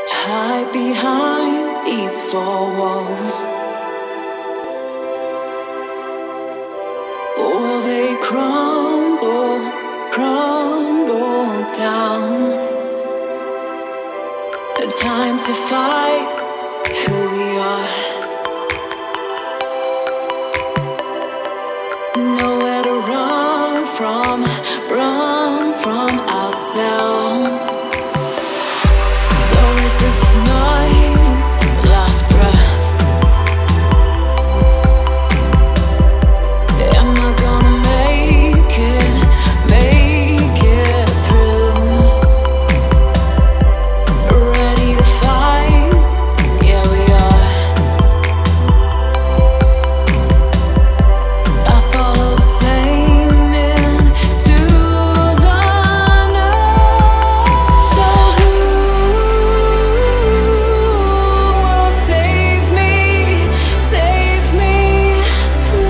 hide behind these four walls. Will they crumble, crumble down? Time to fight who we are. Nowhere to run from ourselves. So is this my last breath? Am I gonna make it through? Ready to fight? Yeah, we are. I follow the flame into the night. So who will save me? Save me? Who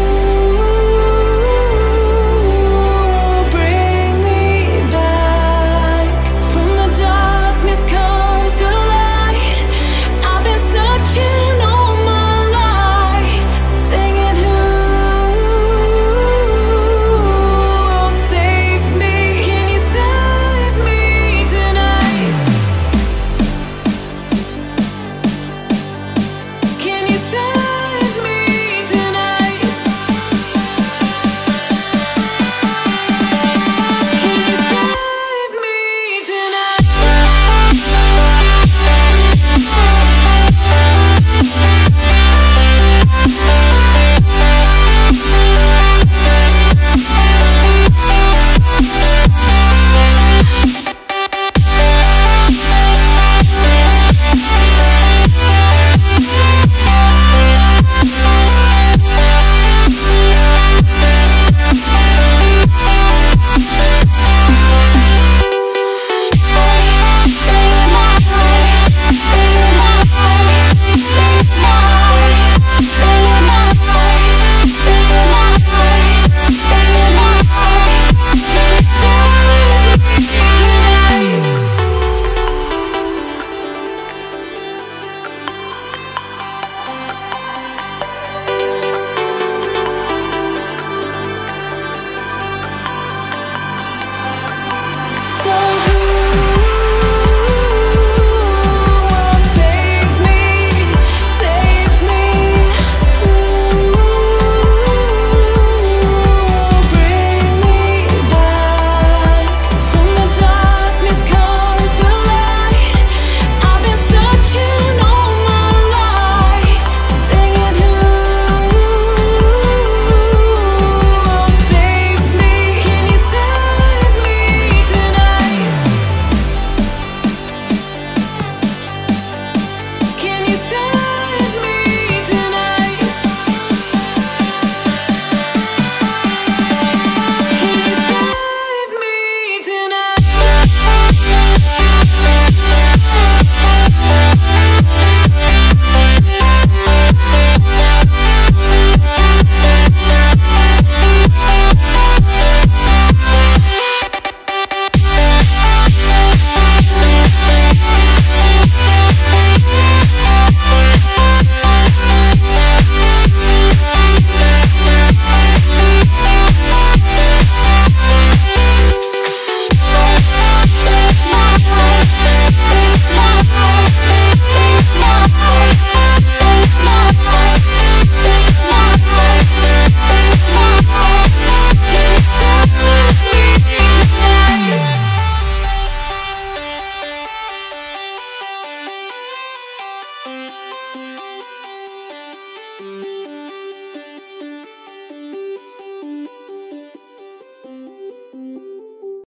will bring me back? From the darkness comes the light. I've been searching all my life, singing who will save me? Can you save me tonight? Can you save me tonight? Can you save me tonight? So who will save me? Save me? Who will bring me back? From the darkness comes the light. I've been searching all my life, singing who will save me? Can you save me tonight? Can you save me tonight? Can you save me tonight? Tonight.